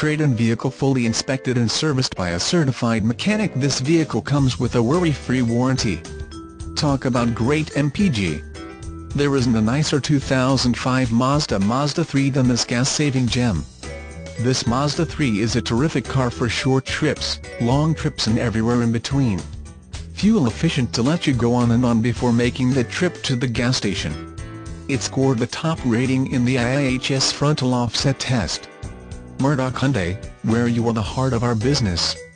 trade-in vehicle fully inspected and serviced by a certified mechanic. This vehicle comes with a worry-free warranty. Talk about great MPG. There isn't a nicer 2005 Mazda3 than this gas-saving gem. This Mazda 3 is a terrific car for short trips, long trips and everywhere in between. Fuel efficient to let you go on and on before making the trip to the gas station. It scored the top rating in the IIHS frontal offset test. Murdock Hyundai, where you are the heart of our business.